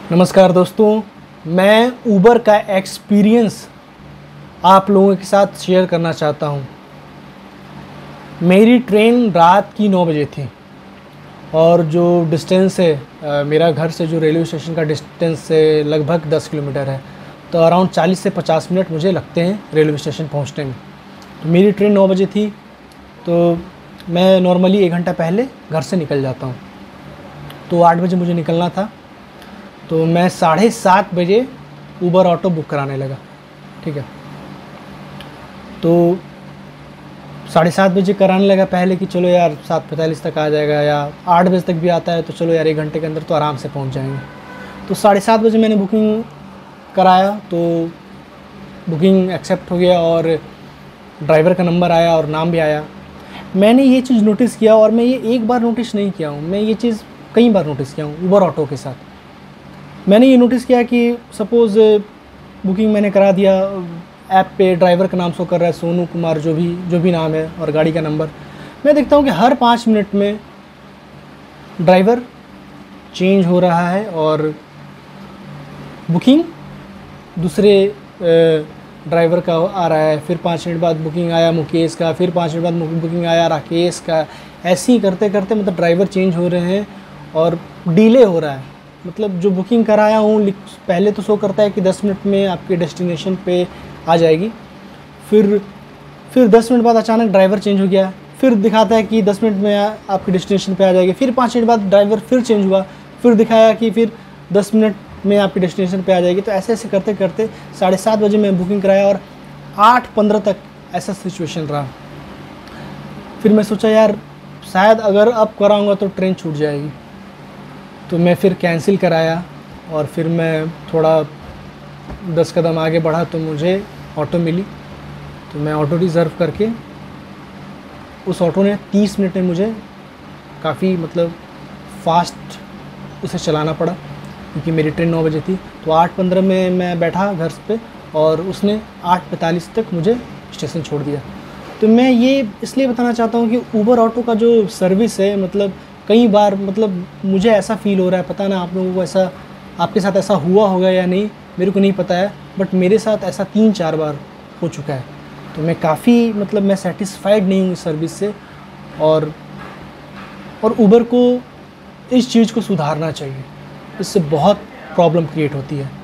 नमस्कार दोस्तों, मैं ऊबर का एक्सपीरियंस आप लोगों के साथ शेयर करना चाहता हूँ। मेरी ट्रेन रात की 9 बजे थी और जो डिस्टेंस है मेरा घर से जो रेलवे स्टेशन का डिस्टेंस है लगभग 10 किलोमीटर है। तो अराउंड 40 से 50 मिनट मुझे लगते हैं रेलवे स्टेशन पहुँचने में। तो मेरी ट्रेन 9 बजे थी, तो मैं नॉर्मली 1 घंटा पहले घर से निकल जाता हूँ। तो 8 बजे मुझे निकलना था, तो मैं 7:30 बजे ऊबर ऑटो बुक कराने लगा। ठीक है, तो 7:30 बजे कराने लगा पहले कि चलो यार 7:45 तक आ जाएगा, या 8 बजे तक भी आता है तो चलो यार 1 घंटे के अंदर तो आराम से पहुंच जाएंगे। तो 7:30 बजे मैंने बुकिंग कराया, तो बुकिंग एक्सेप्ट हो गया और ड्राइवर का नंबर आया और नाम भी आया। मैंने ये चीज़ नोटिस किया, और मैं ये एक बार नोटिस नहीं किया हूँ, मैं ये चीज़ कई बार नोटिस किया हूँ ऊबर ऑटो के साथ। मैंने ये नोटिस किया कि सपोज़ बुकिंग मैंने करा दिया, ऐप पे ड्राइवर का नाम शो कर रहा है सोनू कुमार, जो भी नाम है, और गाड़ी का नंबर। मैं देखता हूँ कि हर 5 मिनट में ड्राइवर चेंज हो रहा है और बुकिंग दूसरे ड्राइवर का आ रहा है। फिर 5 मिनट बाद बुकिंग आया मुकेश का, फिर 5 मिनट बाद बुकिंग आया राकेश का। ऐसे ही करते करते मतलब ड्राइवर चेंज हो रहे हैं और डिले हो रहा है। मतलब जो बुकिंग कराया हूँ पहले तो शो करता है कि 10 मिनट में आपके डेस्टिनेशन पे आ जाएगी, फिर 10 मिनट बाद अचानक ड्राइवर चेंज हो गया, फिर दिखाता है कि 10 मिनट में आपके डेस्टिनेशन पे आ जाएगी। फिर 5 मिनट बाद ड्राइवर फिर चेंज हुआ, फिर दिखाया कि फिर 10 मिनट में आपके डेस्टिनेशन पे आ जाएगी। तो ऐसे ऐसे करते करते 7:30 बजे मैं बुकिंग कराया और 8:15 तक ऐसा सिचुएशन रहा। फिर मैं सोचा यार शायद अगर अब कराऊँगा तो ट्रेन छूट जाएगी, तो मैं फिर कैंसिल कराया। और फिर मैं थोड़ा 10 कदम आगे बढ़ा तो मुझे ऑटो मिली, तो मैं ऑटो रिज़र्व करके, उस ऑटो ने 30 मिनट में मुझे काफ़ी मतलब फास्ट उसे चलाना पड़ा, क्योंकि मेरी ट्रेन 9 बजे थी। तो 8:15 में मैं बैठा घर पे और उसने 8:45 तक मुझे स्टेशन छोड़ दिया। तो मैं ये इसलिए बताना चाहता हूँ कि ऊबर ऑटो का जो सर्विस है, मतलब कई बार मतलब मुझे ऐसा फ़ील हो रहा है, पता ना आप लोगों को ऐसा, आपके साथ ऐसा हुआ होगा या नहीं, मेरे को नहीं पता है, बट मेरे साथ ऐसा 3-4 बार हो चुका है। तो मैं काफ़ी मतलब मैं सेटिस्फाइड नहीं हूँ इस सर्विस से, और ऊबर को इस चीज़ को सुधारना चाहिए। इससे बहुत प्रॉब्लम क्रिएट होती है।